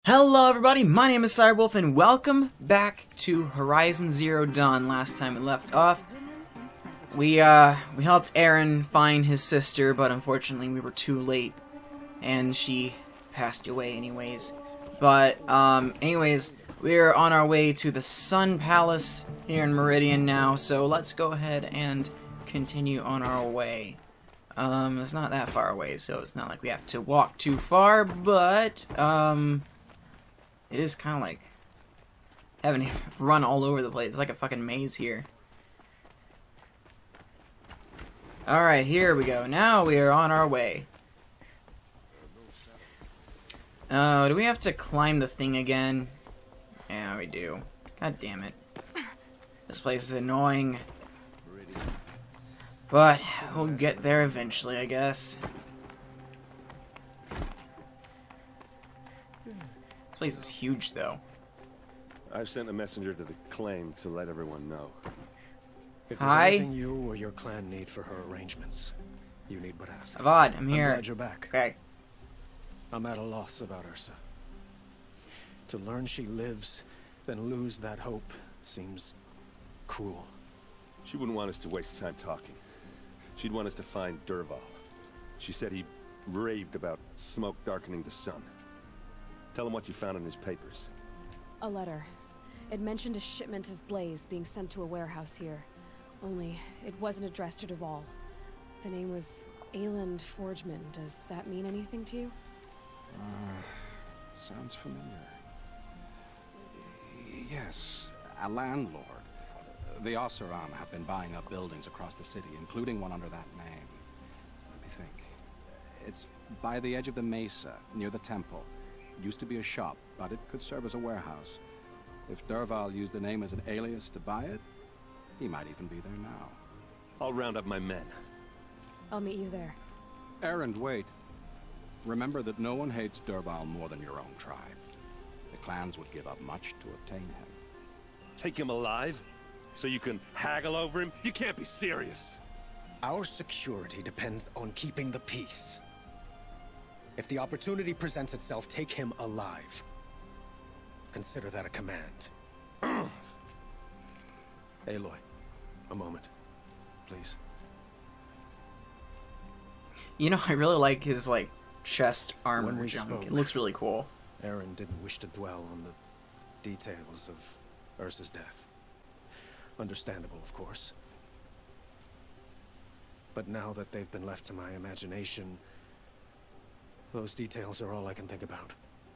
Hello everybody, my name is Cyrewolf and welcome back to Horizon Zero Dawn. Last time we left off, we helped Aaron find his sister, but unfortunately we were too late and she passed away anyways. But anyways, we're on our way to the Sun Palace here in Meridian now, so let's go ahead and continue on our way. It's not that far away, so it's not like we have to walk too far, but it is kind of like having to run all over the place. It's like a fucking maze here. Alright, here we go. Now we are on our way. Oh, do we have to climb the thing again? Yeah, we do. God damn it. This place is annoying. But we'll get there eventually, I guess. This place is huge, though. I've sent a messenger to the claim to let everyone know. If there's Hi. anything you or your clan need for her arrangements, you need but ask. Avad, I'm here. I'm glad you're back. Okay. I'm at a loss about Ursa. To learn she lives, then lose that hope, seems cruel. She wouldn't want us to waste time talking. She'd want us to find Dervahl. She said he raved about smoke darkening the sun. Tell him what you found in his papers. A letter. It mentioned a shipment of blaze being sent to a warehouse here. Only, it wasn't addressed to Dervahl. The name was Ayland Forgeman. Does that mean anything to you? Sounds familiar. Yes, a landlord. The Osseram have been buying up buildings across the city, including one under that name. Let me think. It's by the edge of the mesa, near the temple. It used to be a shop, but it could serve as a warehouse. If Dervahl used the name as an alias to buy it, he might even be there now. I'll round up my men. I'll meet you there. Erend, wait. Remember that no one hates Dervahl more than your own tribe. The clans would give up much to obtain him. Take him alive? So you can haggle over him? You can't be serious. Our security depends on keeping the peace. If the opportunity presents itself, take him alive. Consider that a command. Aloy, a moment, please. You know, I really like his, like, chest When armor we junk. spoke, It looks really cool. Aaron didn't wish to dwell on the details of Ursa's death. Understandable, of course. But now that they've been left to my imagination, those details are all I can think about.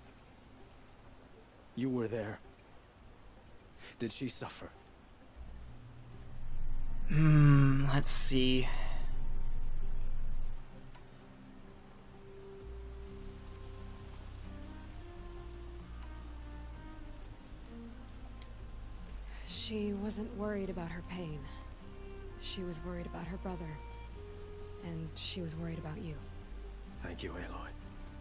You were there. Did she suffer? Let's see. She wasn't worried about her pain. She was worried about her brother. And she was worried about you. Thank you, Aloy.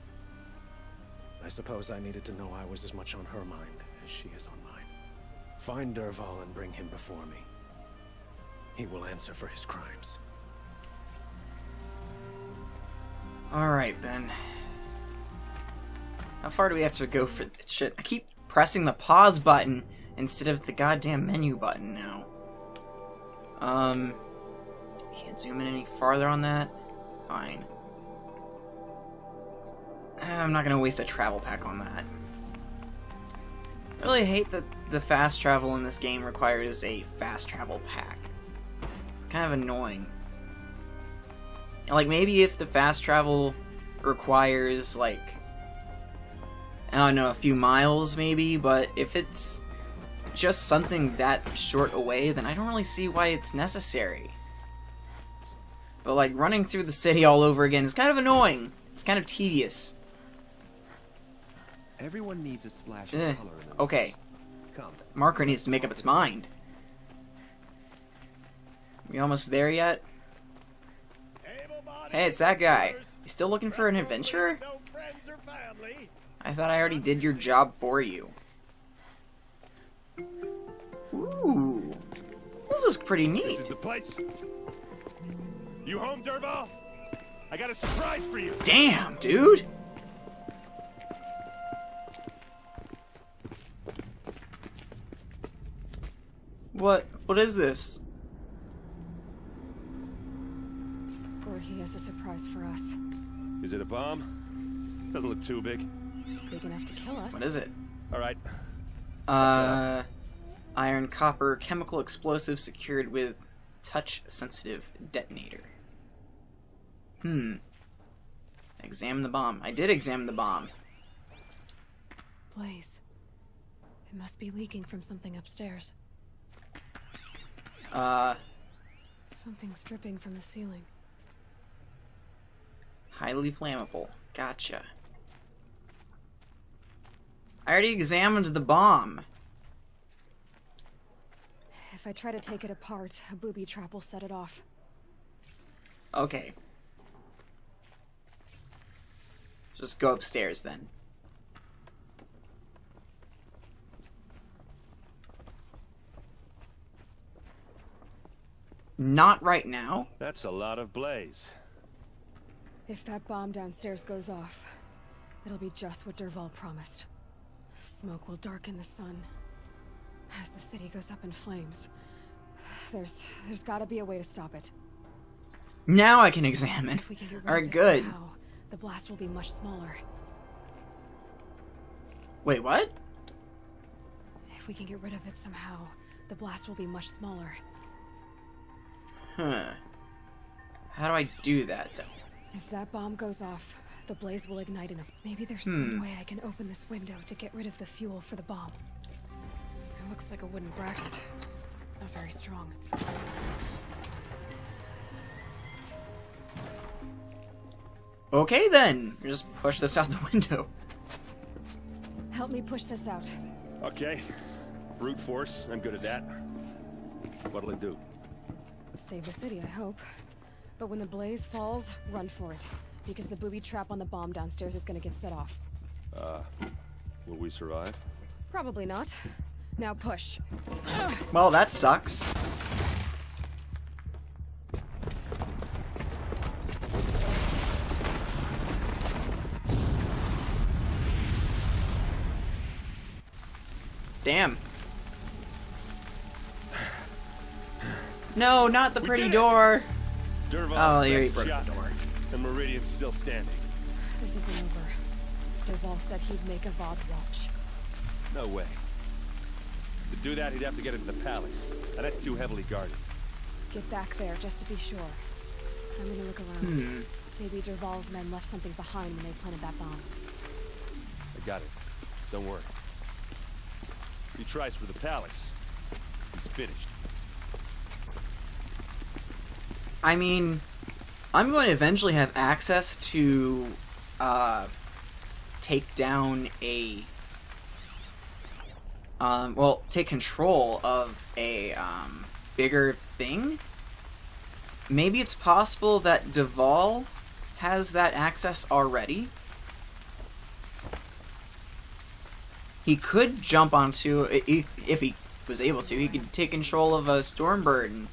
I suppose I needed to know I was as much on her mind as she is on mine. Find Dervahl and bring him before me. He will answer for his crimes. Alright then. How far do we have to go for this shit? I keep pressing the pause button instead of the goddamn menu button now. Can't zoom in any farther on that? Fine. I'm not gonna waste a travel pack on that. I really hate that the fast travel in this game requires a fast travel pack. It's kind of annoying. Like, maybe if the fast travel requires, like, I don't know, a few miles maybe, but if it's just something that short away, then I don't really see why it's necessary. But, like, running through the city all over again is kind of annoying. It's kind of tedious. Everyone needs a splash of color in their Okay. lives. Come. Marker needs to make up its mind. We almost there yet? Hey, it's that guy. You still looking for an adventurer? I thought I already did your job for you. Ooh. This is pretty neat. This is the place. You home, Dervahl? I got a surprise for you. Damn, dude. What is this? Or he has a surprise for us. Is it a bomb? Doesn't look too big. Big enough to kill us. What is it? All right. Iron copper chemical explosive secured with touch-sensitive detonator. Examine the bomb. I did examine the bomb. Blaze. It must be leaking from something upstairs. Something's dripping from the ceiling. Highly flammable. Gotcha. I already examined the bomb. If I try to take it apart, a booby trap will set it off. Okay. Just go upstairs then. Not right now. That's a lot of blaze. If that bomb downstairs goes off, it'll be just what Dervahl promised. Smoke will darken the sun. As the city goes up in flames, there's gotta be a way to stop it. Now I can examine. If we can get rid Alright, of it good. somehow, the blast will be much smaller. Wait, what? If we can get rid of it somehow, the blast will be much smaller. Huh. How do I do that, though? If that bomb goes off, the blaze will ignite enough. Maybe there's some way I can open this window to get rid of the fuel for the bomb. It looks like a wooden bracket. Not very strong. Okay, then. Just push this out the window. Help me push this out. Okay. Brute force. I'm good at that. What'll it do? Save the city, I hope. But when the blaze falls, run for it. Because the booby trap on the bomb downstairs is gonna get set off. Will we survive? Probably not. Now push. Well, that sucks. Damn. No, not the pretty door. Dervahl's here he best broke shot, the door. and Meridian's still standing. This isn't over. Dervahl said he'd make a VOD watch. No way. To do that, he'd have to get into the palace, and that's too heavily guarded. Get back there, just to be sure. I'm gonna look around. Maybe Dervahl's men left something behind when they planted that bomb. I got it. Don't worry. If he tries for the palace, he's finished. I mean, I'm going to eventually have access to take down a well, take control of a bigger thing. Maybe it's possible that Dervahl has that access already. He could jump onto, if he was able to, he could take control of a Stormbird and...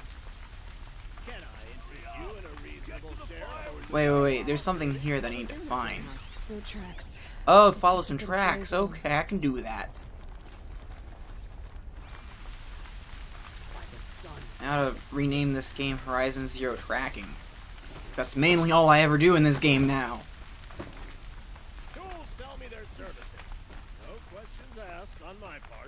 Wait, there's something here that I need to find. Road tracks. Oh, follow some tracks. Okay, I can do that. Now to rename this game Horizon Zero Tracking. That's mainly all I ever do in this game now. Tools sell me their services. No questions asked on my part.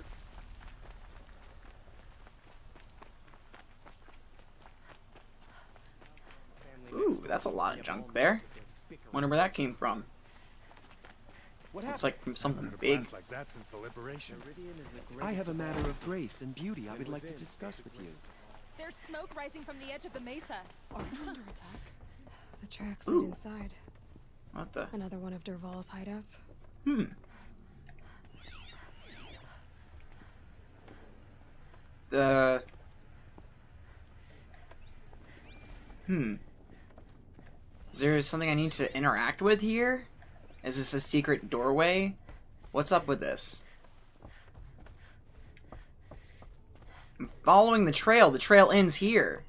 Ooh, that's a lot of junk there. Wonder where that came from. Looks like from something big. Like that since the liberation. I have a matter of grace and beauty I would like to discuss with you. There's smoke rising from the edge of the mesa. Are we under attack? The tracks lead inside. What the? Another one of Dervahl's hideouts. Is there something I need to interact with here? Is this a secret doorway? What's up with this? I'm following the trail. The trail ends here.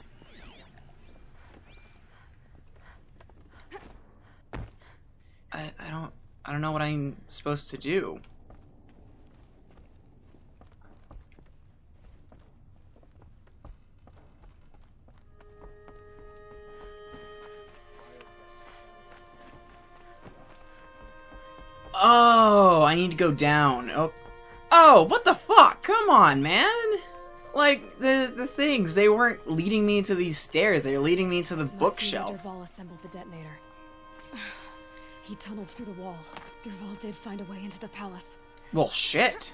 I don't know what I'm supposed to do. Oh, I need to go down. Oh, what the fuck? Come on, man. Like, the things, they weren't leading me to these stairs. They were leading me to the bookshelf. Dervahl assembled the detonator. He tunneled through the wall. Dervahl did find a way into the palace. Well, shit.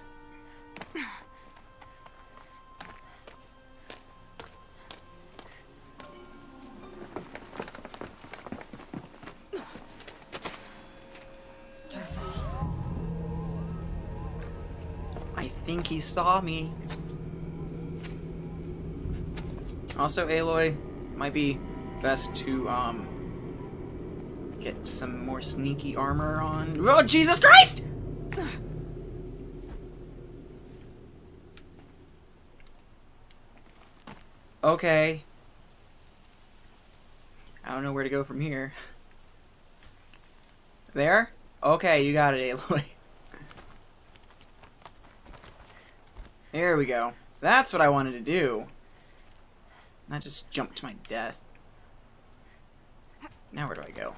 I think he saw me. Also, Aloy, might be best to, get some more sneaky armor on. Oh, Jesus Christ! Okay. I don't know where to go from here. There? Okay, you got it, Aloy. There we go. That's what I wanted to do. Not just jump to my death. Now where do I go?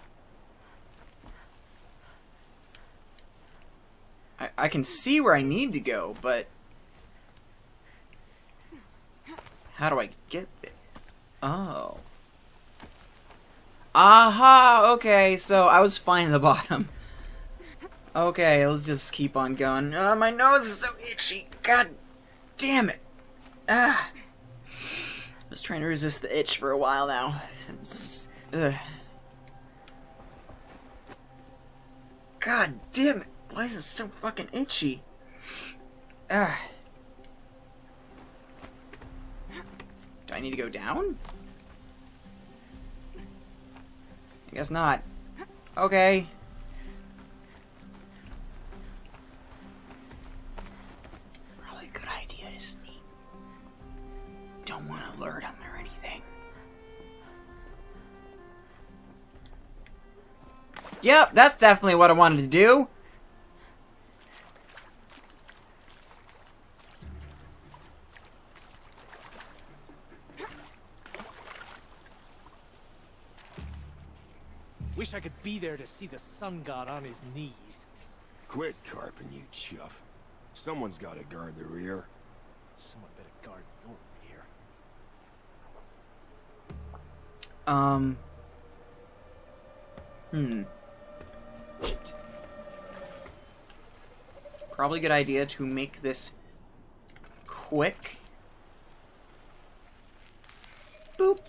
I can see where I need to go, but how do I get there? Oh. Aha! Okay, so I was fine at the bottom. Okay, let's just keep on going. My nose is so itchy. God damn it. Ah. I was trying to resist the itch for a while now. God damn it. Why is it so fucking itchy? Ah. Do I need to go down? I guess not. Okay. Probably a good idea to sneak. Don't want to alert him or anything. Yep, that's definitely what I wanted to do. Wish I could be there to see the sun god on his knees. Quit carping, you chuff. Someone's got to guard the rear. Someone better guard your rear. Shit. Probably a good idea to make this quick. Boop.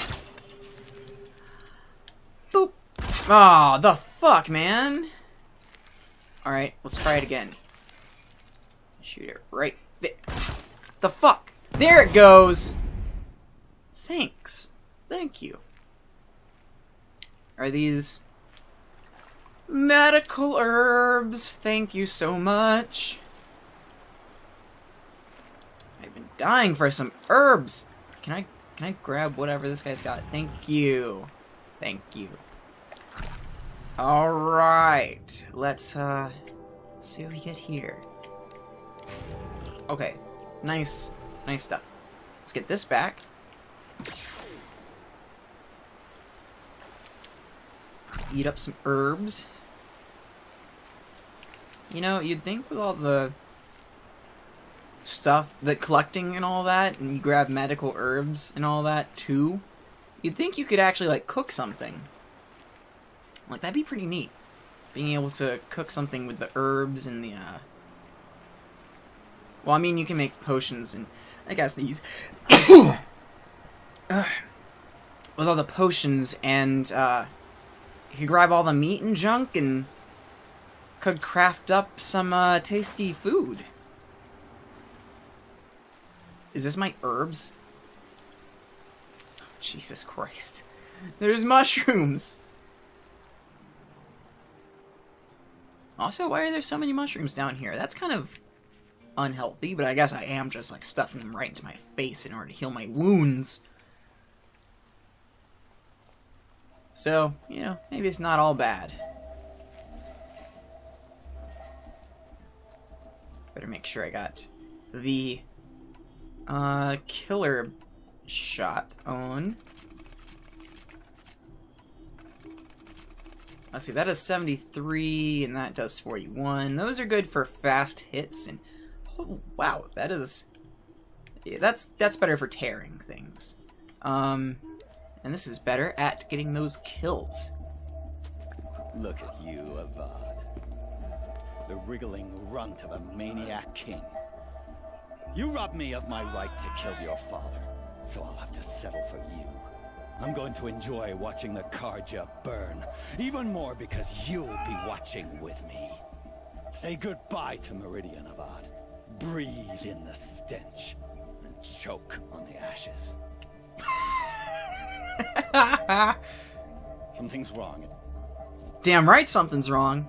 Boop. Aw, oh, the fuck, man. Alright, let's try it again. Shoot it right there. The fuck? There it goes! Thanks. Thank you. Are these medical herbs? Thank you so much. I've been dying for some herbs. Can I grab whatever this guy's got? Thank you. Thank you. Alright. Let's see what we get here. Okay. Nice stuff. Let's get this back. Let's eat up some herbs. You know, you'd think with all the stuff, the collecting and all that, and you grab medical herbs and all that too, you'd think you could actually, like, cook something. Like, that'd be pretty neat. Being able to cook something with the herbs and the, well, I mean, you can make potions and, I guess, these... with all the potions and, you could grab all the meat and junk and could craft up some, tasty food. Is this my herbs? Oh, Jesus Christ. There's mushrooms! Also, why are there so many mushrooms down here? That's kind of unhealthy, but I guess I am just, like, stuffing them right into my face in order to heal my wounds. So, you know, maybe it's not all bad. Better make sure I got the killer shot on. Let's see, that is 73, and that does 41. Those are good for fast hits, and oh, wow, that is... Yeah, that's better for tearing things. And this is better at getting those kills. Look at you, Avad. The wriggling runt of a maniac king. You robbed me of my right to kill your father, so I'll have to settle for you. I'm going to enjoy watching the Carja burn, even more because you'll be watching with me. Say goodbye to Meridian, Avad. Breathe in the stench, and choke on the ashes. Something's wrong. Damn right something's wrong.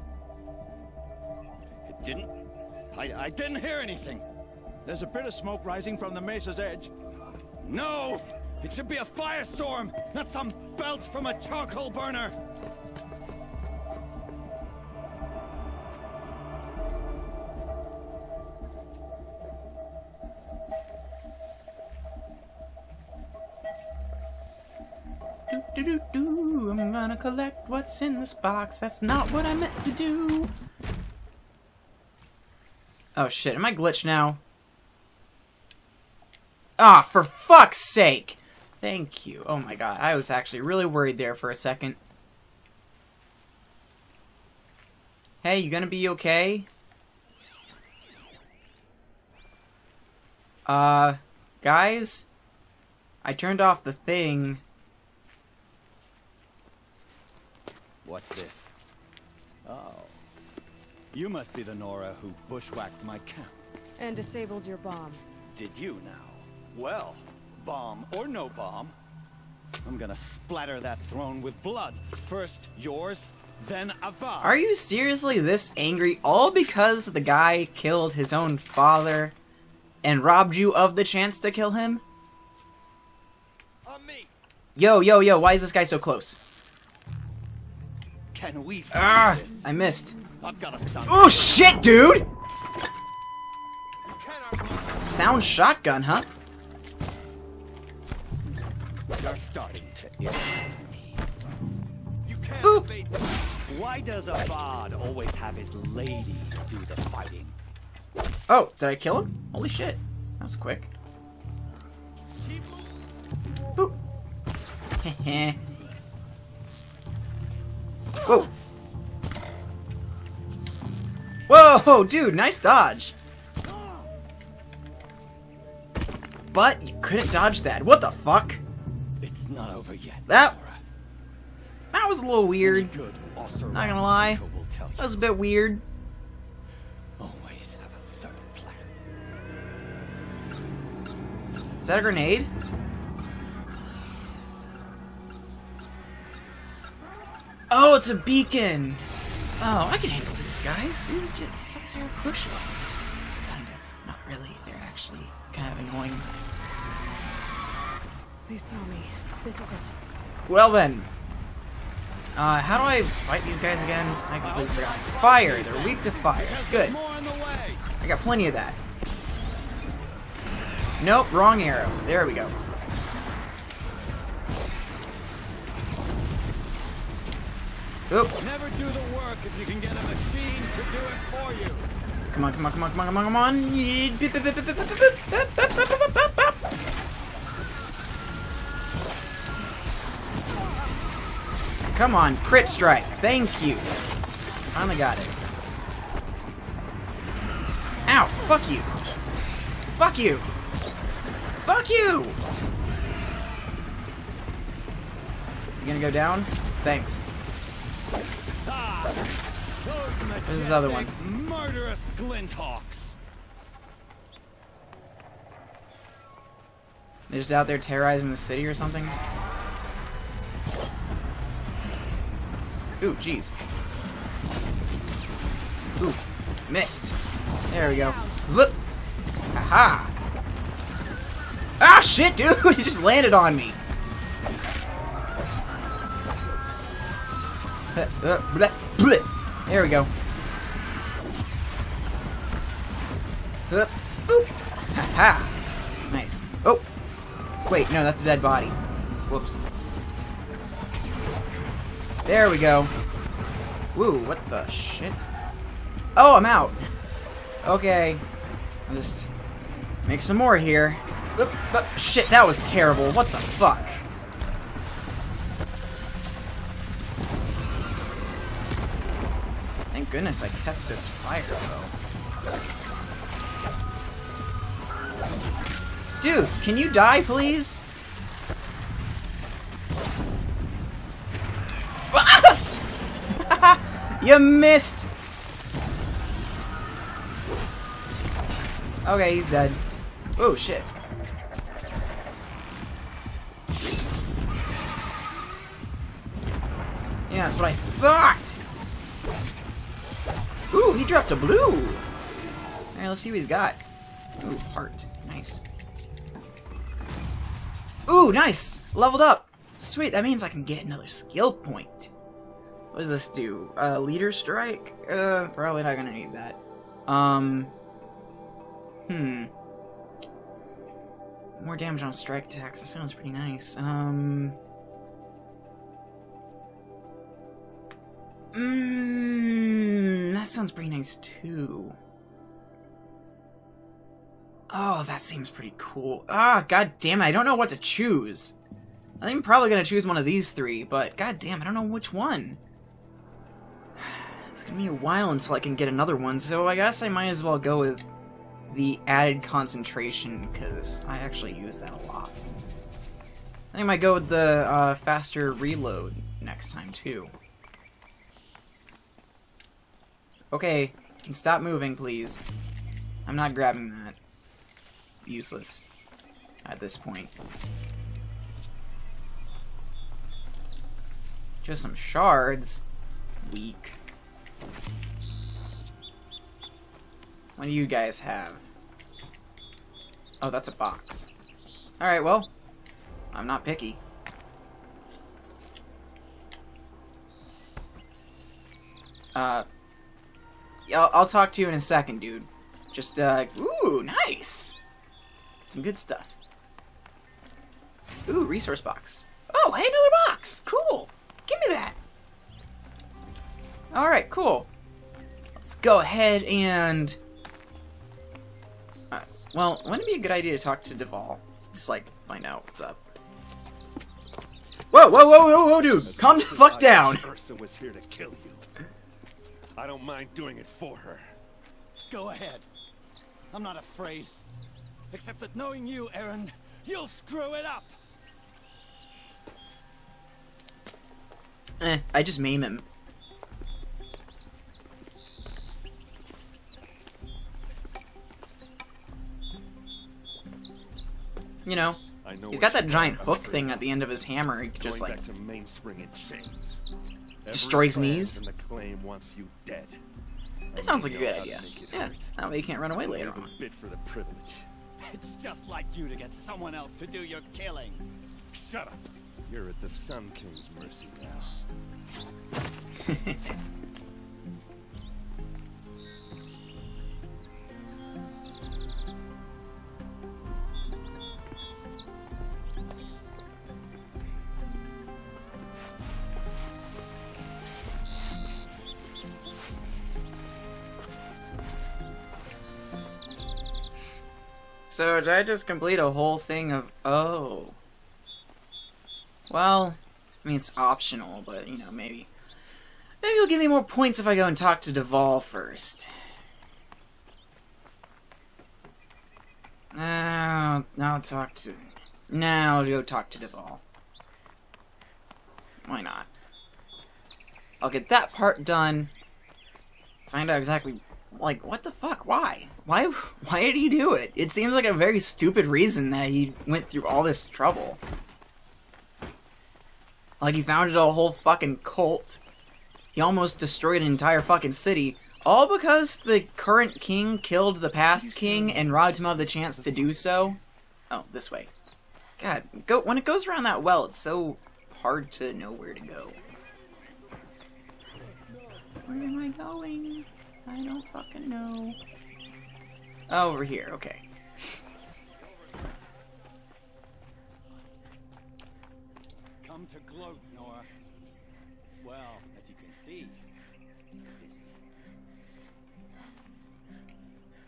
It didn't... I didn't hear anything. There's a bit of smoke rising from the mesa's edge. No! It should be a firestorm, not some belch from a charcoal burner! Do-do-do-do, I'm gonna collect what's in this box. That's not what I meant to do. Oh shit, am I glitched now? Ah, for fuck's sake! Thank you. Oh my god, I was actually really worried there for a second. Hey, you gonna be okay? Guys? I turned off the thing. What's this? Oh. You must be the Nora who bushwhacked my camp. And disabled your bomb. Did you now? Well, bomb or no bomb, I'm gonna splatter that throne with blood. First yours, then Avad. Are you seriously this angry all because the guy killed his own father and robbed you of the chance to kill him? On me. Yo, yo, yo, why is this guy so close? Can we finish this? I missed. I've got a stun. Oh shit, dude! Sound shotgun, huh? You're starting to irritate me. You can't Boop. evade me. Why does Avad always have his ladies do the fighting? Oh, did I kill him? Holy shit. That was quick. Boop. Heh. Whoa. Whoa, dude, nice dodge. But you couldn't dodge that. What the fuck? It's not over yet. That Nora. was a little weird. Good also Not gonna lie. will tell you. That was a bit weird. Always have a third plan. Is that a grenade? Oh, it's a beacon. Oh, I can handle these guys. These guys are pushovers. Kind of. Not really. They're actually kind of annoying. They saw me. This is it. Well then. How do I fight these guys again? I completely forgot. Fire. They're weak to fire. Good. I got plenty of that. Nope, wrong arrow. There we go. Oop. Never do the work if you can get a machine to do it for you. Come on, come on, come on, come on, come on, come on. Come on, crit strike. Thank you. Finally got it. Ow, fuck you. Fuck you. Fuck you. You gonna go down? Thanks. There's this other one. Murderous Glinthawks. They're just out there terrorizing the city or something? Ooh, jeez. Ooh, missed. There we go. Look. Haha. Ah, shit, dude! He just landed on me. There we go. Boop. Haha. Nice. Oh. Wait, no, that's a dead body. Whoops. There we go. Woo, what the shit? Oh, I'm out. Okay. I'll just make some more here. Shit, that was terrible. What the fuck? Thank goodness I kept this fire, though. Dude, can you die, please? You missed! Okay, he's dead. Oh, shit. Yeah, that's what I thought! Ooh, he dropped a blue! Alright, let's see what he's got. Ooh, heart. Nice. Ooh, nice! Leveled up! Sweet, that means I can get another skill point. What does this do? Leader strike? Probably not gonna need that. More damage on strike attacks. That sounds pretty nice. That sounds pretty nice too. Oh, that seems pretty cool. Ah, god damn it, I don't know what to choose. I think I'm probably gonna choose one of these three, but god damn, I don't know which one. It's gonna be a while until I can get another one, so I guess I might as well go with the added concentration, because I actually use that a lot. I think I might go with the faster reload next time, too. Okay, you can stop moving, please. I'm not grabbing that. Useless at this point. Just some shards. Weak. What do you guys have? Oh, that's a box. Alright, well, I'm not picky. Yeah, I'll talk to you in a second, dude. Just, ooh, nice! Some good stuff. Ooh, resource box. Oh, hey, another box! Cool! Give me that! Alright, cool. Let's go ahead and... well, wouldn't it be a good idea to talk to Dervahl? Just, like, find out what's up. Whoa, whoa, whoa, whoa, whoa, dude! Calm the fuck down! Ursa was here to kill you. I don't mind doing it for her. Go ahead. I'm not afraid. Except that knowing you, Aaron, you'll screw it up! I just maim him. You know, he's got that giant hook thing at the end of his hammer. He could just like destroys knees. And the claim wants you dead. That sounds like a good idea. Yeah, that way you can't run away later on. Bid for the privilege. It's just like you to get someone else to do your killing. Shut up. You're at the Sun King's mercy now. So, did I just complete a whole thing of... Oh. Well, I mean, it's optional, but, you know, maybe... Maybe you'll give me more points if I go and talk to Dervahl first. Now I'll talk to... Now I'll go talk to Dervahl. Why not? I'll get that part done. Find out exactly... Like, what the fuck? Why? Why did he do it? It seems like a very stupid reason that he went through all this trouble. Like, he founded a whole fucking cult. He almost destroyed an entire fucking city. All because the current king killed the past king and robbed him of the chance to do so. Oh, this way. God, when it goes around that well, it's so hard to know where to go. Where am I going? I don't fucking know. Oh, over here, okay. Come to gloat, Nora. Well, as you can see,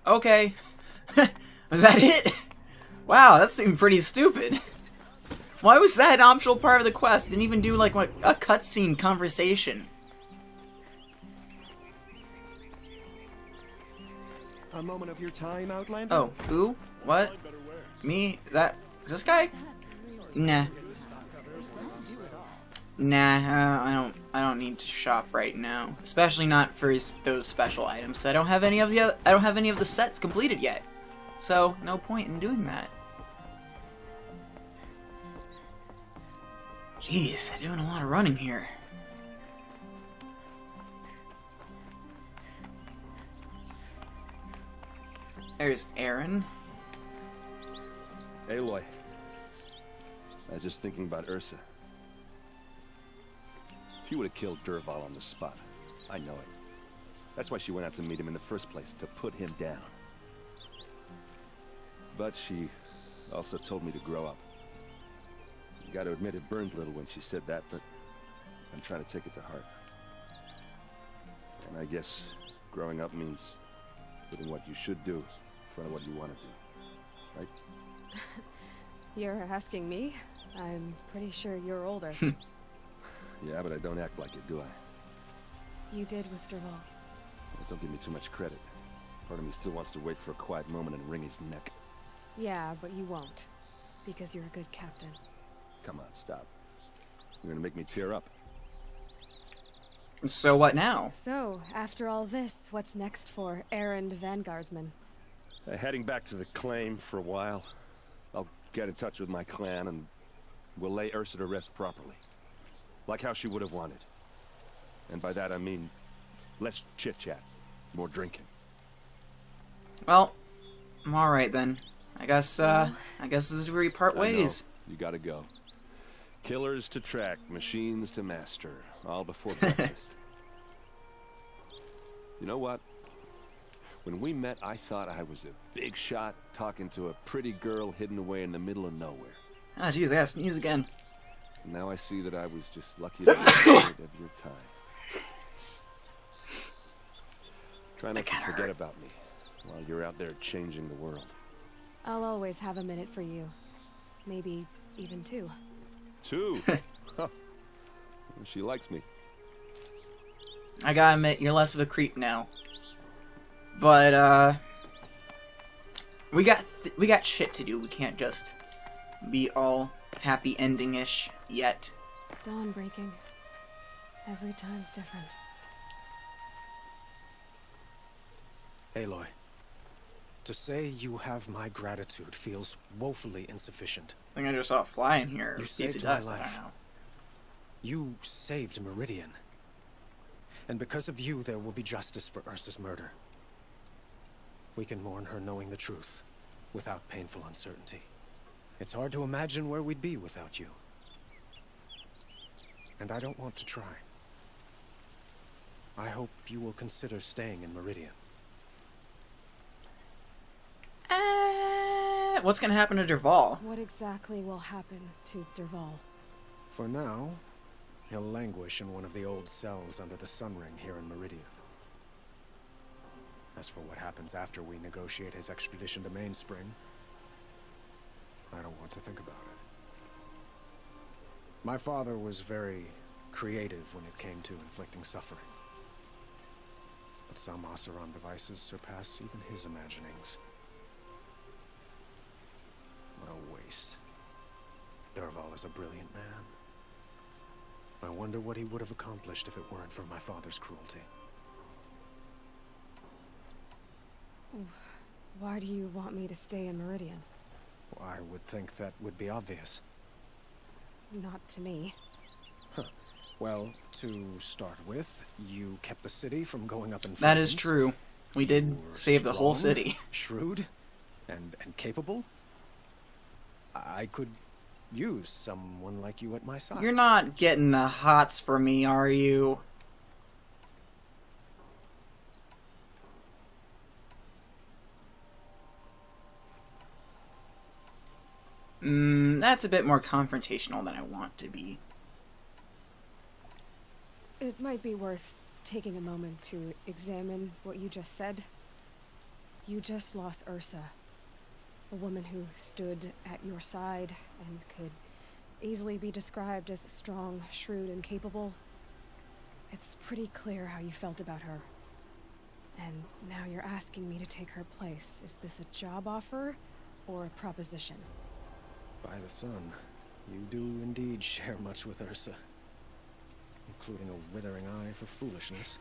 Okay. Was that it? Wow, that seemed pretty stupid. Why was that an optional part of the quest? Didn't even do, like, what, a cutscene conversation. A moment of your time, Outlander? Oh, who? What? Me? That? Is this guy? Nah. Nah, I don't need to shop right now. Especially not for those special items, because I don't have any of the sets completed yet. So, no point in doing that. Jeez, I'm doing a lot of running here. There's Aaron. Aloy. I was just thinking about Ursa. She would have killed Dervahl on the spot. I know it. That's why she went out to meet him in the first place, to put him down. But she also told me to grow up. You gotta admit it burned a little when she said that, but I'm trying to take it to heart. And I guess growing up means putting what you should do in front of what you want to do. Right? You're asking me? I'm pretty sure you're older. Yeah, but I don't act like it, do I? You did with Dervahl. Don't give me too much credit. Part of me still wants to wait for a quiet moment and wring his neck. Yeah, but you won't. Because you're a good captain. Come on, stop. You're gonna make me tear up. So what now? So, after all this, what's next for errand vanguardsman? Heading back to the claim for a while. I'll get in touch with my clan and we'll lay Ursa to rest properly. Like how she would have wanted. And by that I mean less chit-chat, more drinking. Well, I'm alright then. I guess this is where we part ways. You gotta go. Killers to track, machines to master, all before breakfast. You know what? When we met, I thought I was a big shot talking to a pretty girl hidden away in the middle of nowhere. Ah, jeez, I gotta sneeze again. And now I see that I was just lucky to be part of your time. Try not to forget about me while you're out there changing the world. I'll always have a minute for you. Maybe even two. Two? Huh. She likes me. I gotta admit, you're less of a creep now. But, we got shit to do. We can't just be all happy ending-ish yet. Dawn breaking. Every time's different. Aloy, to say you have my gratitude feels woefully insufficient. I think I just saw it flying here. You saved my life. You saved Meridian. And because of you, there will be justice for Ursa's murder. We can mourn her knowing the truth, without painful uncertainty. It's hard to imagine where we'd be without you. And I don't want to try. I hope you will consider staying in Meridian. What's gonna happen to Dervahl? What exactly will happen to Dervahl? For now, he'll languish in one of the old cells under the Sun Ring here in Meridian. As for what happens after we negotiate his extradition to Mainspring, I don't want to think about it. My father was very creative when it came to inflicting suffering. But some Oseram devices surpass even his imaginings. What a waste. Dervahl is a brilliant man. I wonder what he would have accomplished if it weren't for my father's cruelty. Why do you want me to stay in Meridian? Well, I would think that would be obvious. Not to me. Huh. Well, to start with, you kept the city from going up in flames. That is true. We did save the whole city. Shrewd, and capable. I could use someone like you at my side. You're not getting the hots for me, are you? That's a bit more confrontational than I want to be. It might be worth taking a moment to examine what you just said. You just lost Ursa. A woman who stood at your side and could easily be described as strong, shrewd, and capable. It's pretty clear how you felt about her. And now you're asking me to take her place. Is this a job offer or a proposition? By the sun, you do indeed share much with Ursa, including a withering eye for foolishness.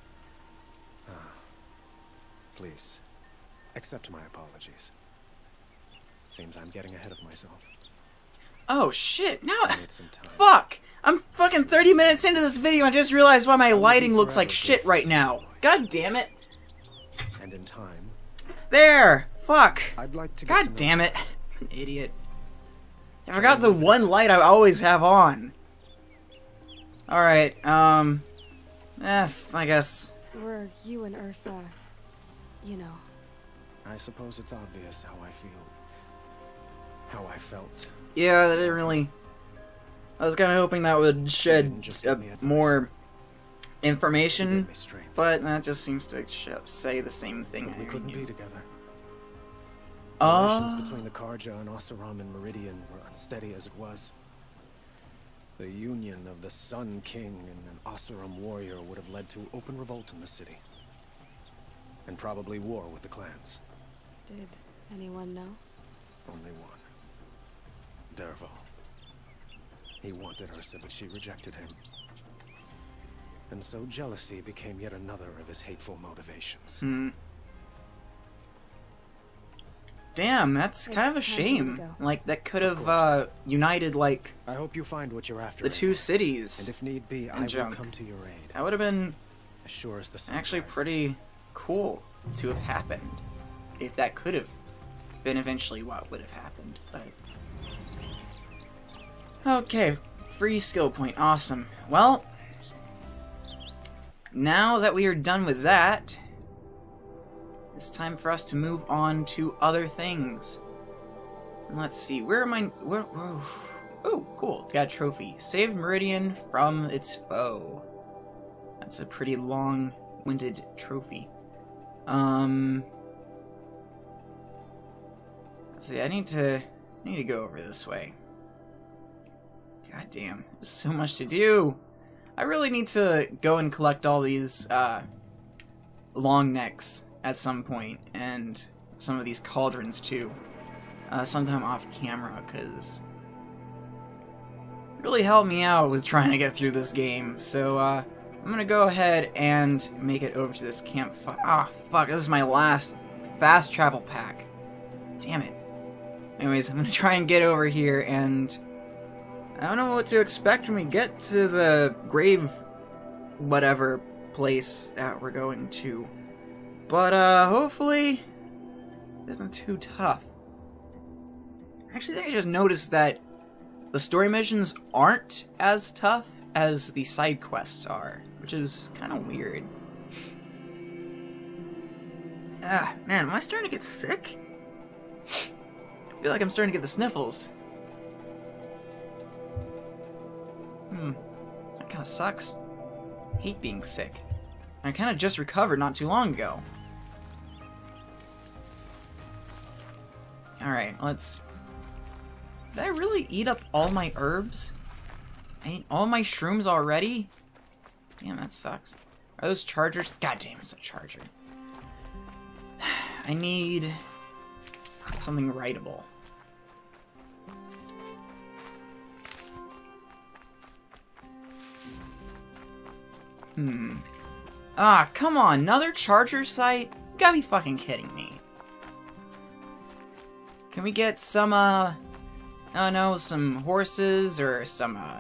Please, accept my apologies. Seems I'm getting ahead of myself. Oh shit, no! I need some time. Fuck! I'm fucking 30 minutes into this video and I just realized why my lighting looks like shit right now. God damn it. And in time... There! Fuck! I'd like to God damn it. Idiot. I forgot the one light I always have on. Alright, I guess... Were you and Ursa, you know... I suppose it's obvious how I feel. How I felt. Yeah, that didn't really... I was kind of hoping that would shed more information, but that just seems to say the same thing. But we couldn't be together. Relations between the Karja and Oseram and Meridian were unsteady as it was. The union of the Sun King and an Oseram warrior would have led to open revolt in the city. And probably war with the clans. Did anyone know? Only one. Dervahl. He wanted Ursa, but she rejected him. And so jealousy became yet another of his hateful motivations. Damn, that's kind of a shame. Like, that could have united, like, I hope you find what you're after, the two cities. And if need be, I will come to your aid. That would have been as sure as the sun actually rises. pretty cool to have happened. If that could have been eventually what would have happened, but... Okay, free skill point, awesome. Well, now that we are done with that, it's time for us to move on to other things. And let's see, where am I... Oh, cool, got a trophy. Saved Meridian from its foe. That's a pretty long-winded trophy. Let's see, I need to go over this way. God damn, there's so much to do. I really need to go and collect all these long necks at some point, and some of these cauldrons too, sometime off camera, because it really helped me out with trying to get through this game. So I'm gonna go ahead and make it over to this campfire. Ah, fuck, this is my last fast travel pack. Damn it. Anyways, I'm gonna try and get over here, and I don't know what to expect when we get to the grave whatever place that we're going to. But hopefully it isn't too tough. Actually, I think I just noticed that the story missions aren't as tough as the side quests are, which is kind of weird. Ah, man, am I starting to get sick? I feel like I'm starting to get the sniffles. That kind of sucks. I hate being sick. I kind of just recovered not too long ago. Alright, let's... Did I really eat up all my herbs? I ate all my shrooms already? Damn, that sucks. Are those chargers? God damn, it's a charger. I need something writable. Ah, come on, another charger site? You gotta be fucking kidding me. Can we get some, I don't know, some horses or some, I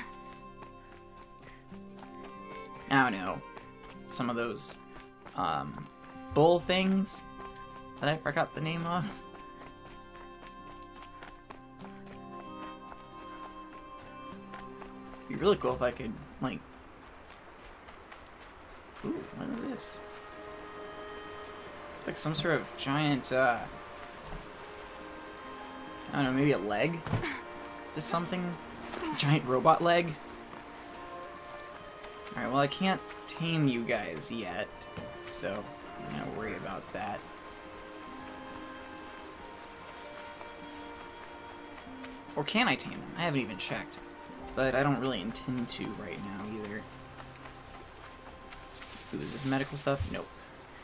don't know, some of those, bull things that I forgot the name of? It'd be really cool if I could, like, ooh, what is this? It's like some sort of giant, I don't know, maybe a leg? Just something? Giant robot leg? Alright, well I can't tame you guys yet, so I'm not gonna worry about that. Or can I tame him? I haven't even checked. But I don't really intend to right now either. Ooh, is this medical stuff? Nope.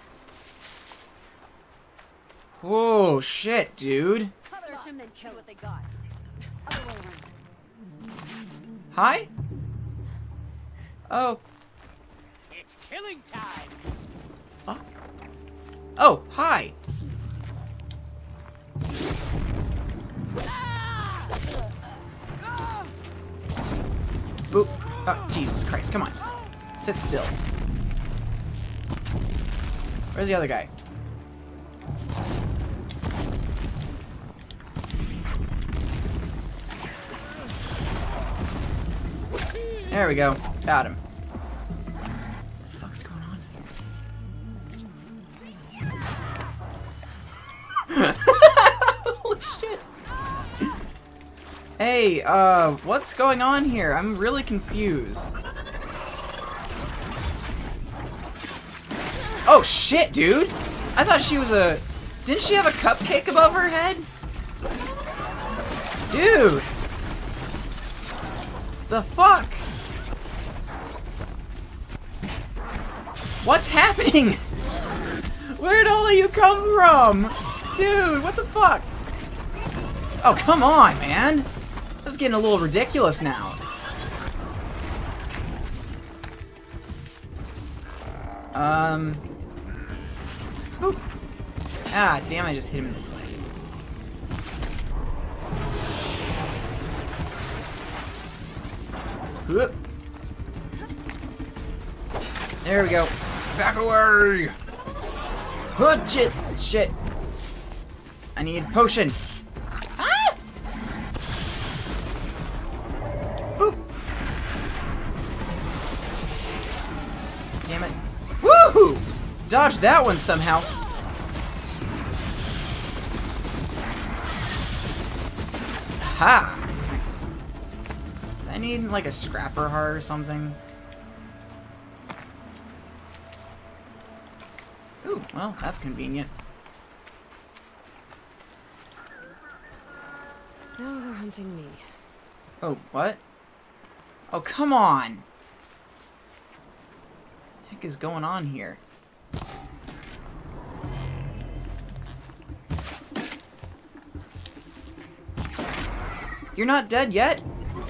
Whoa, shit, dude. Search them, then kill what they got. Other way around. Hi? Oh. It's killing time. Fuck. Oh, hi. Boop. Oh, Jesus Christ, come on. Sit still. Where's the other guy? There we go. Got him. What the fuck's going on? Holy shit. Hey, what's going on here? I'm really confused. Oh shit, dude! I thought she was a... Didn't she have a cupcake above her head? Dude! The fuck? What's happening? Where'd all of you come from? Dude, what the fuck? Oh, come on, man! This is getting a little ridiculous now. Boop. Ah, damn, I just hit him in the leg. Whoop. There we go. Back away! Oh, shit! Shit! I need potion! Ah! Boop! Damn it. Woohoo! Dodged that one somehow. Ha! Nice. I need like a scrapper heart or something. Ooh, well, that's convenient. Now they're hunting me. Oh, what? Oh, come on! What the heck is going on here? You're not dead yet?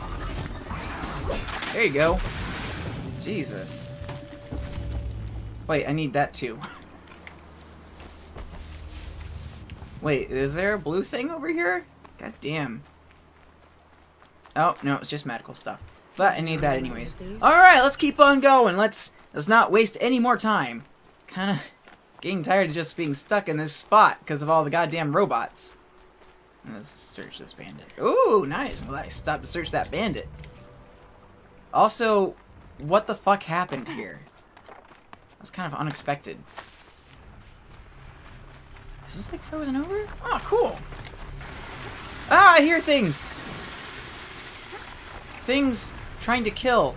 There you go. Jesus. Wait, I need that too. Wait, is there a blue thing over here? God damn. Oh, no, it's just medical stuff. But I need that anyways. Alright, let's keep on going. Let's not waste any more time. Kinda getting tired of just being stuck in this spot because of all the goddamn robots. Let's search this bandit. Ooh, nice. Well, I stopped to search that bandit. Also, what the fuck happened here? That's kind of unexpected. Is this like frozen over? Oh, cool. Ah, I hear things. Things trying to kill.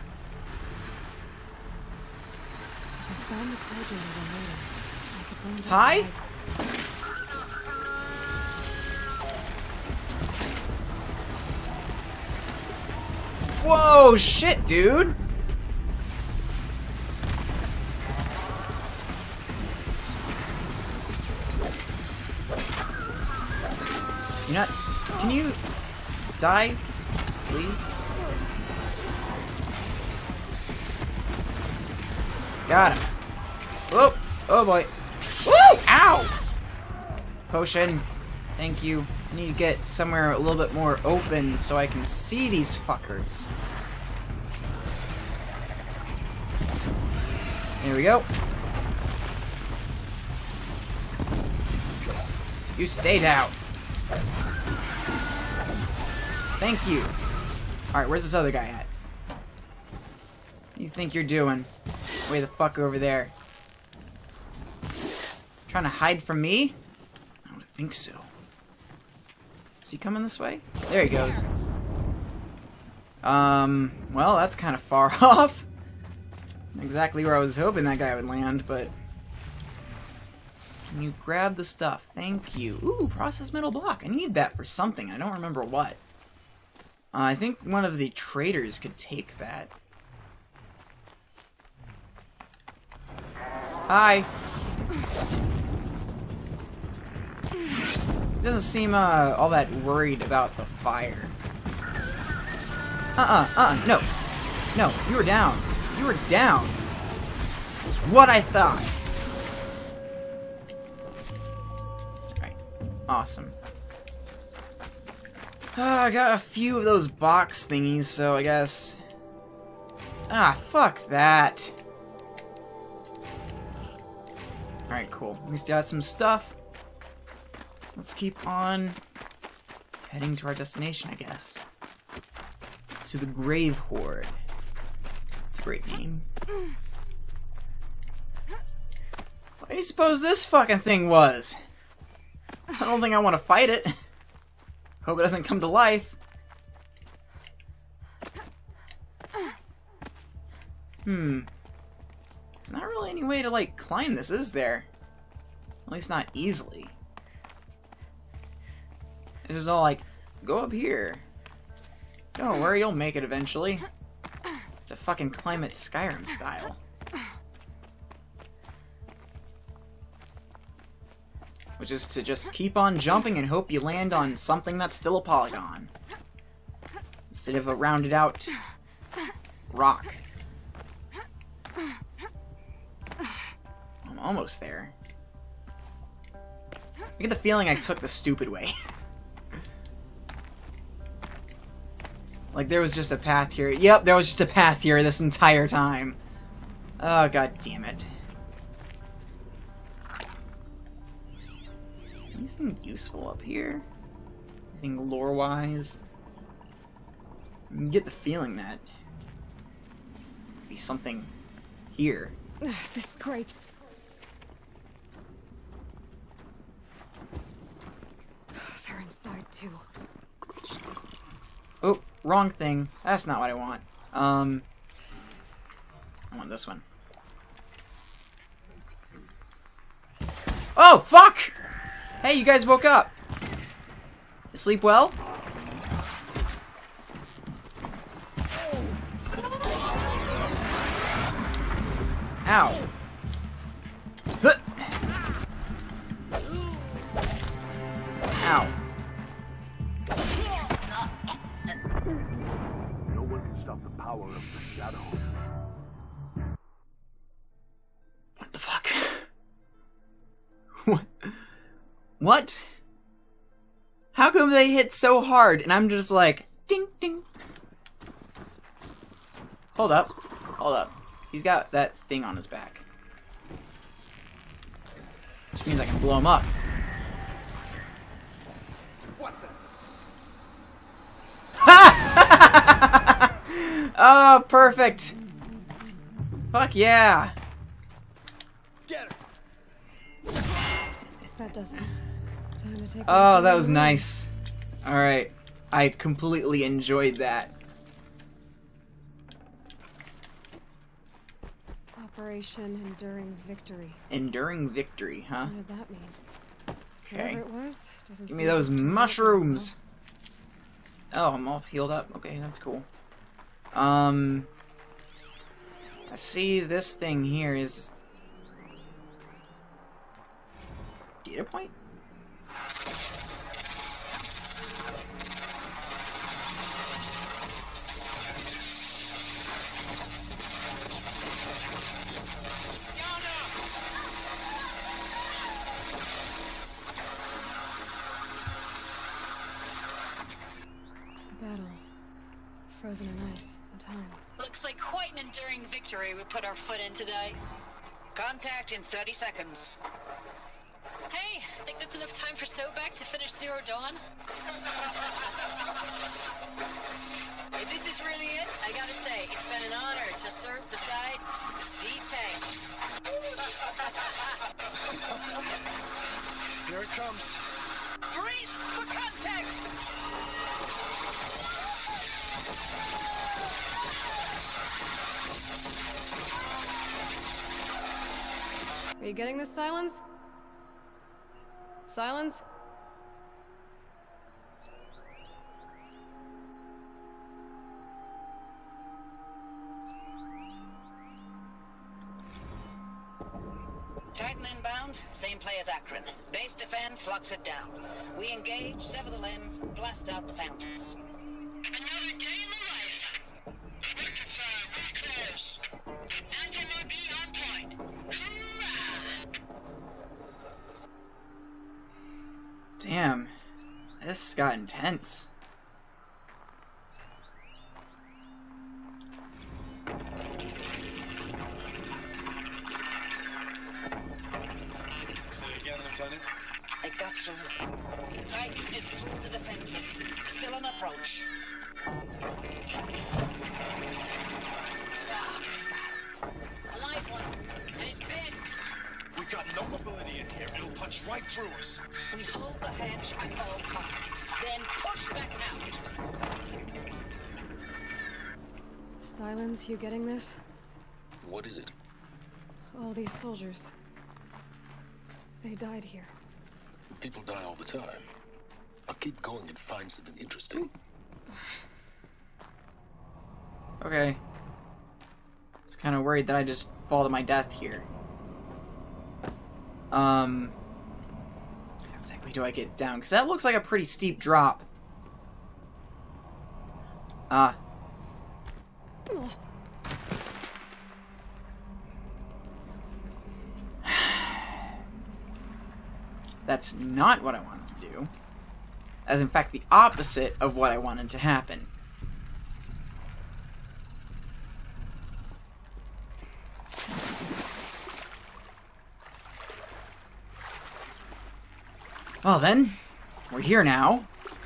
Hi? Whoa, shit, dude. You're not... Can you die, please? Got him. Whoa. Oh, boy. Woo! Ow! Potion. Thank you. I need to get somewhere a little bit more open so I can see these fuckers. There we go. You stay down. Thank you. Alright, where's this other guy at? What do you think you're doing? Way the fuck over there. Trying to hide from me? I don't think so. Is he coming this way? There he goes. Well, that's kind of far off. Not exactly where I was hoping that guy would land, but... Can you grab the stuff? Thank you. Ooh, processed metal block. I need that for something. I don't remember what. I think one of the traders could take that. Hi. Doesn't seem all that worried about the fire. No. No, you were down. You were down. That's what I thought. Alright. Awesome. I got a few of those box thingies, so I guess... fuck that. Alright, cool. At least got some stuff. Let's keep on heading to our destination, I guess. To the Grave Horde. It's a great name. What do you suppose this fucking thing was? I don't think I want to fight it. Hope it doesn't come to life. There's not really any way to, like, climb this, is there? At least not easily. This is all like, go up here. Don't worry, you'll make it eventually. To fucking climb it Skyrim style. Which is to just keep on jumping and hope you land on something that's still a polygon. Instead of a rounded out rock. I'm almost there. I get the feeling I took the stupid way. Like there was just a path here. Yep, there was just a path here this entire time. Oh, god damn it. Anything useful up here? Anything lore-wise? You get the feeling that there'd be something here. The scrapes. They're inside too. Oh, wrong thing. That's not what I want. I want this one. Oh, fuck! Hey, you guys woke up. You sleep well? Ow. Huh. Ow. No one can stop the power of the shadow. What the fuck? What? What? How come they hit so hard and I'm just like, ding, ding. Hold up. Hold up. He's got that thing on his back. Which means I can blow him up. What the? Ha! Oh, perfect. Fuck yeah. Get her. That does it. Time to take Oh, that was nice. Alright. I completely enjoyed that. Operation Enduring Victory. Enduring Victory, huh? What did that mean? Okay. Whatever it was, doesn't Give me seem those to turn out mushrooms. Oh, I'm all healed up. Okay, that's cool. I see this thing here is data point? Battle. Frozen in ice and time. Looks like quite an enduring victory we put our foot in today. Contact in 30 seconds. Hey, think that's enough time for Sobek to finish Zero Dawn? If this is really it, I gotta say, it's been an honor to serve beside these tanks. Here it comes. Brace for contact! Are you getting this, Silence? Silence? play as Akron. Base defense locks it down. We engage, sever the limbs, blast out the fountains. Another day in the life. Record time, we're close. MOD on point. Hoorah! Damn. This got intense. They got through. Titan is through the defenses. Still on approach. A live one. And he's pissed. We've got no mobility in here. It'll punch right through us. We hold the hedge at all costs. Then push back out. Silence, you getting this? What is it? All these soldiers. They died here. People die all the time. I'll keep going and find something interesting. Okay. I was kind of worried that I just fall to my death here. How exactly do I get down? Because that looks like a pretty steep drop. That's not what I wanted to do. As in fact, the opposite of what I wanted to happen. Well then, we're here now.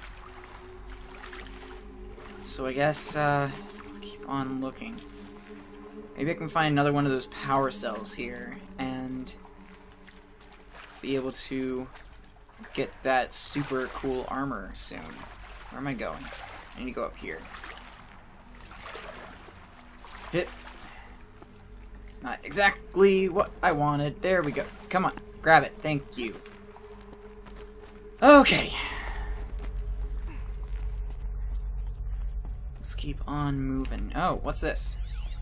So I guess, let's keep on looking. Maybe I can find another one of those power cells here, and be able to get that super cool armor soon. Where am I going? I need to go up here. Hit. It's not exactly what I wanted. There we go. Come on. Grab it. Thank you. Okay. Let's keep on moving. Oh, what's this?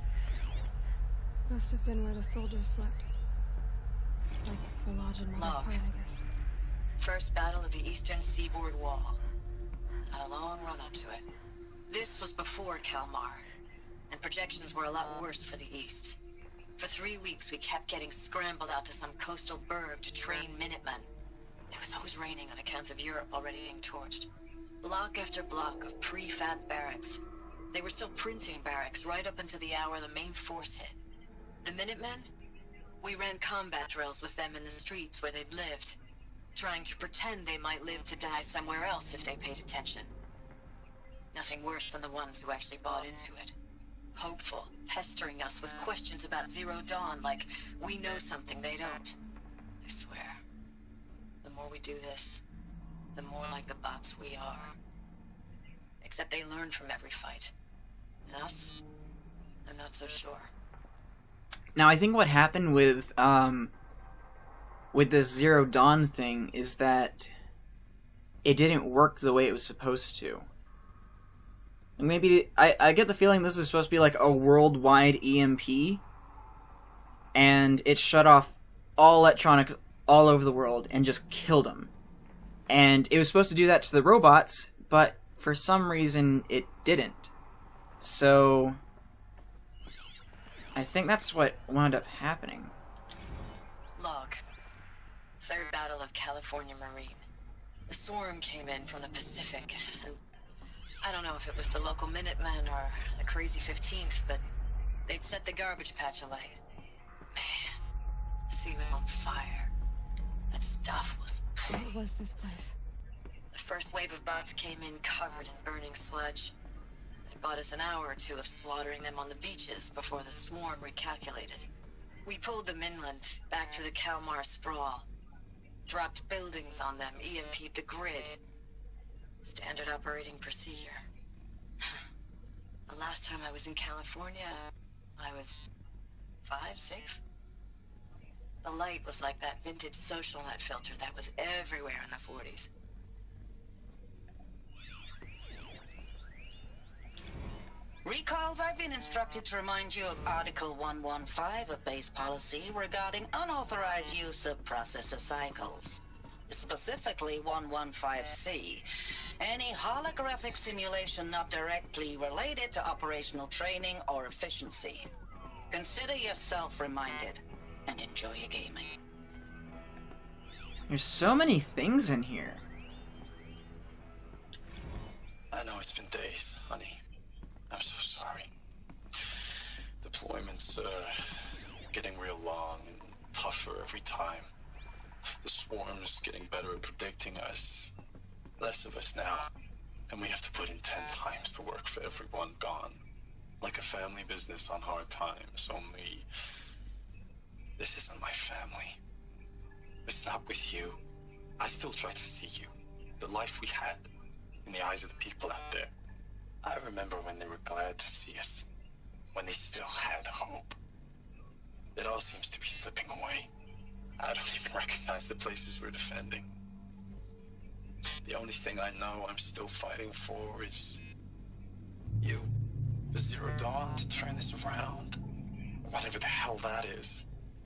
Must have been where the soldiers slept. Like the lodge in Mother's Hut, I guess. First battle of the eastern seaboard wall. Had a long run up to it. This was before Kalmar, and projections were a lot worse for the east. For 3 weeks we kept getting scrambled out to some coastal burg to train Minutemen. It was always raining on account of Europe already being torched. Block after block of prefab barracks. They were still printing barracks right up until the hour the main force hit. The Minutemen? We ran combat drills with them in the streets where they'd lived, trying to pretend they might live to die somewhere else if they paid attention. Nothing worse than the ones who actually bought into it. Hopeful, pestering us with questions about Zero Dawn like we know something they don't. I swear, the more we do this, the more like the bots we are. Except they learn from every fight. And us? I'm not so sure. Now, I think what happened with this Zero Dawn thing is that it didn't work the way it was supposed to. And maybe, I get the feeling this is supposed to be like a worldwide EMP, and it shut off all electronics all over the world and just killed them. And it was supposed to do that to the robots, but for some reason it didn't. So I think that's what wound up happening. Log. Third Battle of California Marine. The swarm came in from the Pacific, and I don't know if it was the local Minutemen or the crazy 15th, but they'd set the garbage patch alight. Man, the sea was on fire. That stuff was... What was this place? The first wave of bots came in covered in burning sludge. They bought us an hour or two of slaughtering them on the beaches before the swarm recalculated. We pulled them inland, back through the Kalmar sprawl. Dropped buildings on them, EMP'd the grid. Standard operating procedure. The last time I was in California, I was 5, 6? The light was like that vintage social net filter that was everywhere in the 40s. Recalls, I've been instructed to remind you of Article 115 of base policy regarding unauthorized use of processor cycles. Specifically 115C. Any holographic simulation not directly related to operational training or efficiency. Consider yourself reminded and enjoy your gaming. There's so many things in here. I know it's been days, honey. I'm so sorry. Deployments, getting real long and tougher every time. The swarm's getting better at predicting us. Less of us now. And we have to put in 10 times the work for everyone gone. Like a family business on hard times, only... This isn't my family. It's not with you. I still try to see you. The life we had. In the eyes of the people out there. I remember when they were glad to see us. When they still had hope. It all seems to be slipping away. I don't even recognize the places we're defending. The only thing I know I'm still fighting for is... you. Zero Dawn to turn this around. Whatever the hell that is.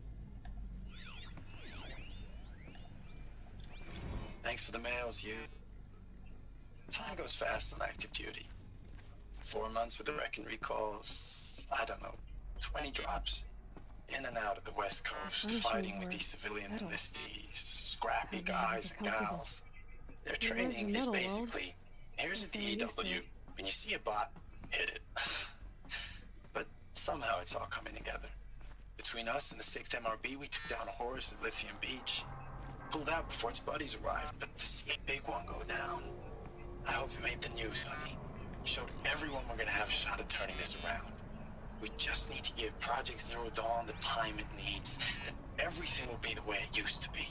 Thanks for the mails, you. Time goes fast on active duty. 4 months with the wreck and recalls, I don't know, 20 drops. In and out of the West Coast, fighting with these civilian enlistees, scrappy guys and gals. Their training is basically, here's a DEW, when you see a bot, hit it. But somehow it's all coming together. Between us and the 6th MRB, we took down a horse at Lithium Beach. Pulled out before its buddies arrived, but to see a big one go down, I hope you made the news, honey. Showed everyone we're gonna have a shot at turning this around. We just need to give Project Zero Dawn the time it needs, and everything will be the way it used to be.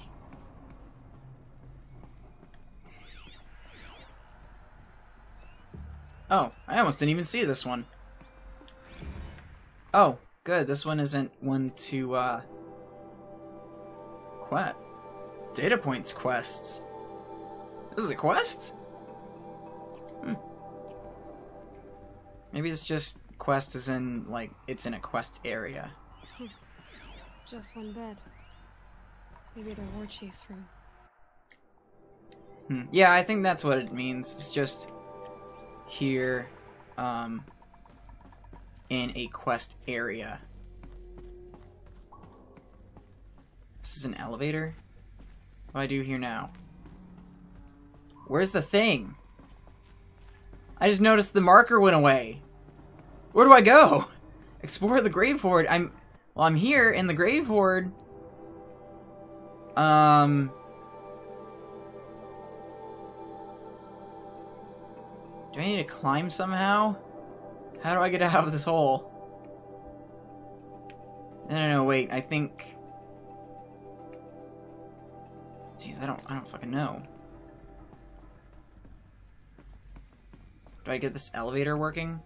Oh, I almost didn't even see this one. Oh, good. This one isn't one to, quest. Data points quests. This is a quest? Maybe it's just quest as in, like, it's in a quest area. Just one bed. Maybe the war chief's room. Yeah, I think that's what it means. It's just here, in a quest area. This is an elevator? What do I do here now? Where's the thing? I just noticed the marker went away. Where do I go? Explore the Grave Hoard. I'm here in the Grave Hoard. Do I need to climb somehow? How do I get out of this hole? No, wait, I think... Jeez, I don't fucking know. Do I get this elevator working?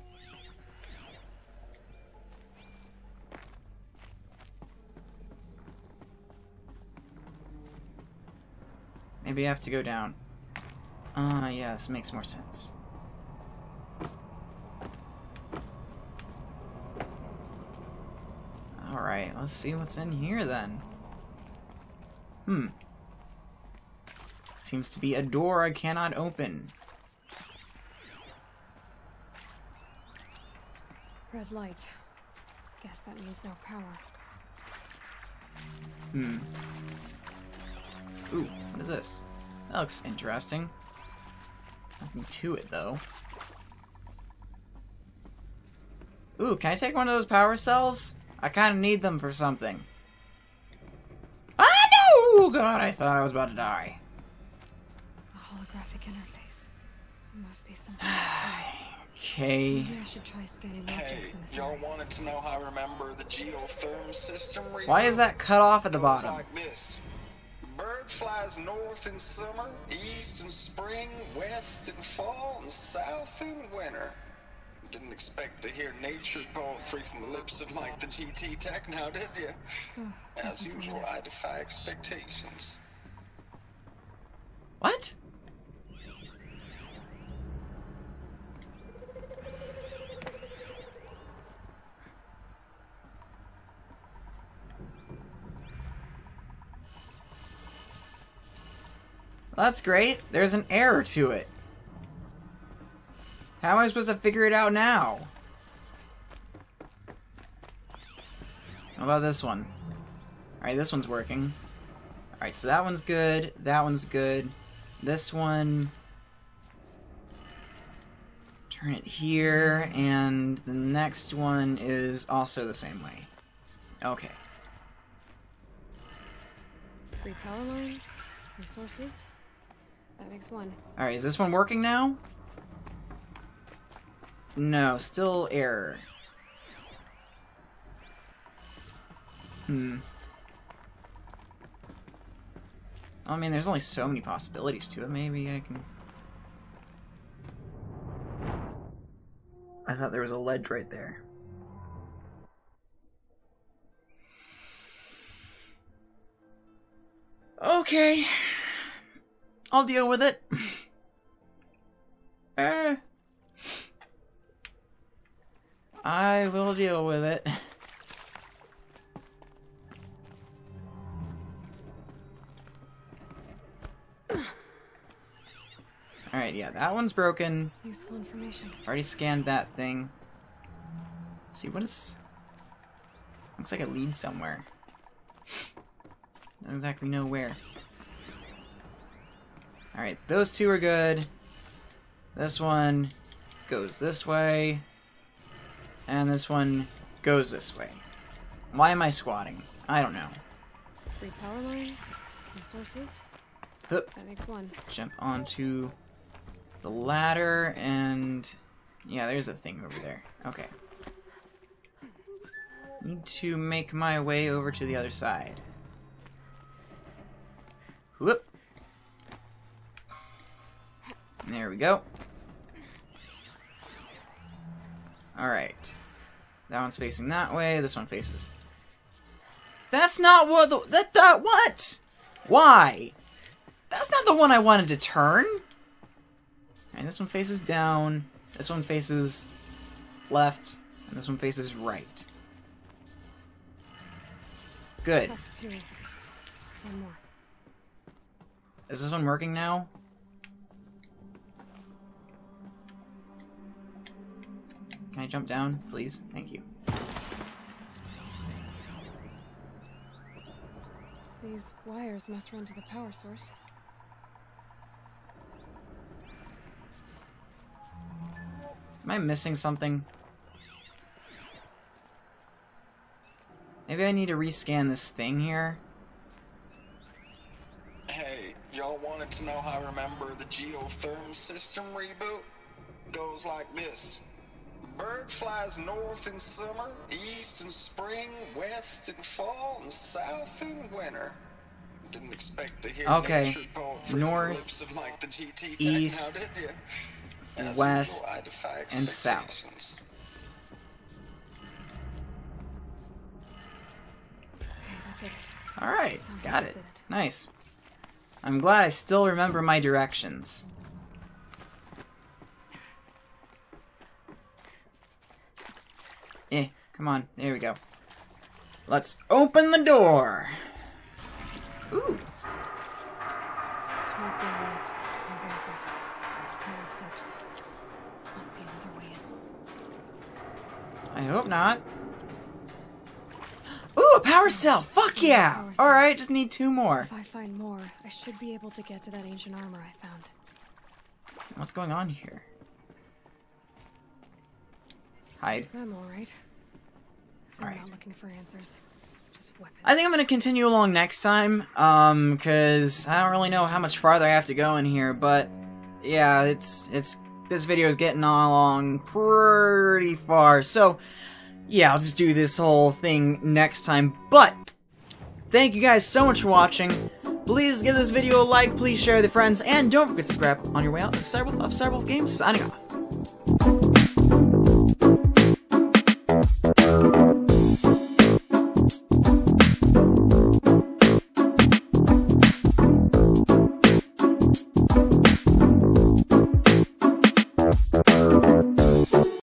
Maybe I have to go down. Yeah, this makes more sense. Alright, let's see what's in here then. Seems to be a door I cannot open. Red light. Guess that means no power. Ooh, what is this? That looks interesting. Nothing to it, though. Ooh, can I take one of those power cells? I kind of need them for something. Ah, no! God, I thought I was about to die. A holographic interface. There must be something. Okay. Maybe I should try scanning objects in this y'all area. wanted to know how I remember the geotherm system? Why is that cut off at the bottom? Like this. Bird flies north in summer, east in spring, west in fall, and south in winter. Didn't expect to hear nature poetry from the lips of Mike the GT Tech now, did you? As usual, I defy expectations. What? Well, that's great. There's an error to it. How am I supposed to figure it out now? How about this one? Alright, this one's working. Alright, so that one's good. That one's good. This one... Turn it here, and the next one is also the same way. Okay. 3 power lines, resources. That makes 1. Alright, is this one working now? No, still error. I mean, there's only so many possibilities to it. Maybe I can... I thought there was a ledge right there. Okay. I'll deal with it. I will deal with it. Alright, yeah, that one's broken. Useful information. Already scanned that thing. Let's see, what is... Looks like it leads somewhere. Don't exactly know where. Alright, those two are good. This one goes this way. And this one goes this way. Why am I squatting? I don't know. 3 power lines, resources. Hup. That makes 1. Jump onto the ladder, and yeah, there's a thing over there. Okay. Need to make my way over to the other side. Whoop. There we go. Alright. That one's facing that way, this one faces... That's not what the... what? Why? That's not the one I wanted to turn. And this one faces down, this one faces left, and this one faces right. Good. That's 2. 1 more. Is this one working now? Can I jump down, please? Thank you. These wires must run to the power source. Am I missing something? Maybe I need to rescan this thing here. Hey, y'all wanted to know how I remember the geotherm system reboot? Goes like this. Bird flies north in summer, east in spring, west in fall, and south in winter. Didn't expect to hear nature poetry north, from the lips of Mike the GT east, Tech, now, did you? west, and south. Alright, got it. Nice. I'm glad I still remember my directions. Come on. There we go. Let's open the door! Ooh! Tools being used. No braces. No clips. Must be another way in. I hope not. Ooh, a power cell! Fuck yeah! Alright, just need 2 more. If I find more, I should be able to get to that ancient armor I found. What's going on here? Hide. I'm alright. I'm not looking for answers. Just weapons. I think I'm gonna continue along next time, cause I don't really know how much farther I have to go in here, but yeah, this video is getting along pretty far, so yeah, I'll just do this whole thing next time, but thank you guys so much for watching. Please give this video a like, please share with your friends, and don't forget to subscribe on your way out. This is Cyberwolf Games, signing off.